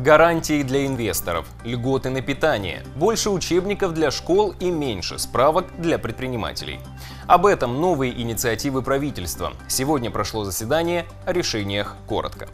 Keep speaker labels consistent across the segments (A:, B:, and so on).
A: Гарантии для инвесторов, льготы на питание, больше учебников для школ и меньше справок для предпринимателей. Об этом новые инициативы правительства. Сегодня прошло заседание, о решениях коротко.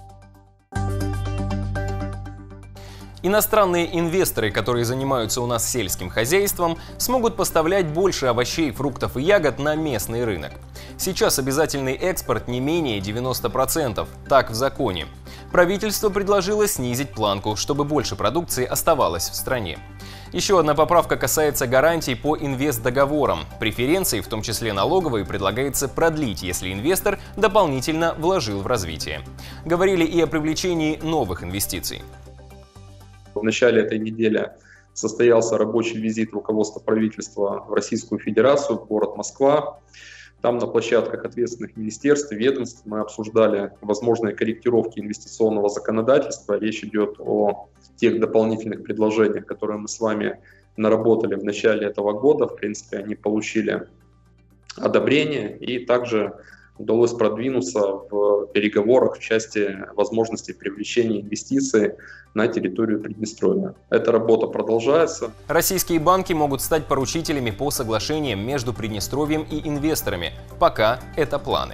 A: Иностранные инвесторы, которые занимаются у нас сельским хозяйством, смогут поставлять больше овощей, фруктов и ягод на местный рынок. Сейчас обязательный экспорт не менее 90%, так в законе. Правительство предложило снизить планку, чтобы больше продукции оставалось в стране. Еще одна поправка касается гарантий по инвестдоговорам. Преференции, в том числе налоговые, предлагается продлить, если инвестор дополнительно вложил в развитие. Говорили и о привлечении новых инвестиций.
B: В начале этой недели состоялся рабочий визит руководства правительства в Российскую Федерацию, город Москва. Там на площадках ответственных министерств и ведомств мы обсуждали возможные корректировки инвестиционного законодательства. Речь идет о тех дополнительных предложениях, которые мы с вами наработали в начале этого года. В принципе, они получили одобрение, и также удалось продвинуться в переговорах в части возможности привлечения инвестиций на территорию Приднестровья. Эта работа продолжается.
A: Российские банки могут стать поручителями по соглашениям между Приднестровьем и инвесторами. Пока это планы.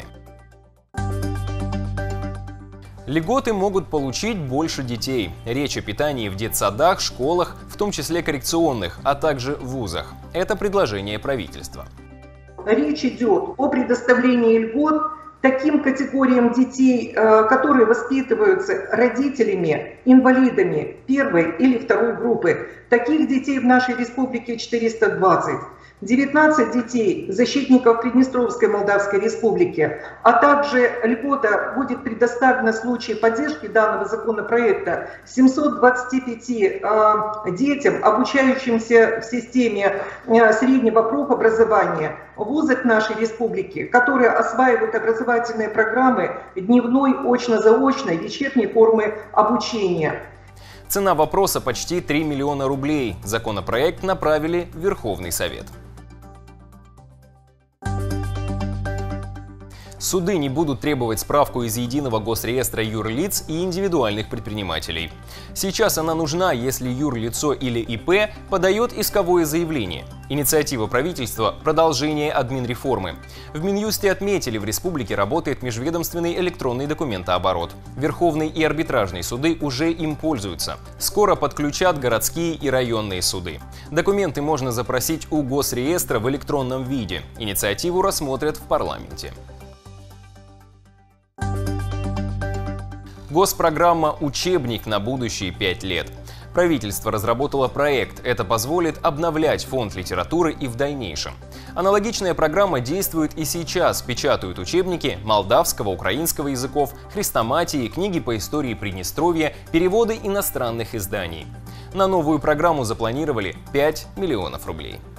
A: Льготы могут получить больше детей. Речь о питании в детсадах, школах, в том числе коррекционных, а также в вузах. Это предложение правительства.
C: Речь идет о предоставлении льгот таким категориям детей, которые воспитываются родителями, инвалидами первой или второй группы. Таких детей в нашей республике 420. 19 детей защитников Приднестровской Молдавской Республики, а также льгота будет предоставлена в случае поддержки данного законопроекта 725 детям, обучающимся в системе среднего профобразования в вузах нашей республики, которые осваивают образовательные программы дневной, очно-заочной, вечерней формы обучения.
A: Цена вопроса почти 3 миллиона рублей. Законопроект направили в Верховный Совет. Суды не будут требовать справку из Единого госреестра юрлиц и индивидуальных предпринимателей. Сейчас она нужна, если юрлицо или ИП подает исковое заявление. Инициатива правительства – продолжение админреформы. В Минюсте отметили, в республике работает межведомственный электронный документооборот. Верховный и арбитражные суды уже им пользуются. Скоро подключат городские и районные суды. Документы можно запросить у госреестра в электронном виде. Инициативу рассмотрят в парламенте. Госпрограмма «Учебник на будущие 5 лет». Правительство разработало проект. Это позволит обновлять фонд литературы и в дальнейшем. Аналогичная программа действует и сейчас. Печатают учебники молдавского, украинского языков, хрестоматии, книги по истории Приднестровья, переводы иностранных изданий. На новую программу запланировали 5 миллионов рублей.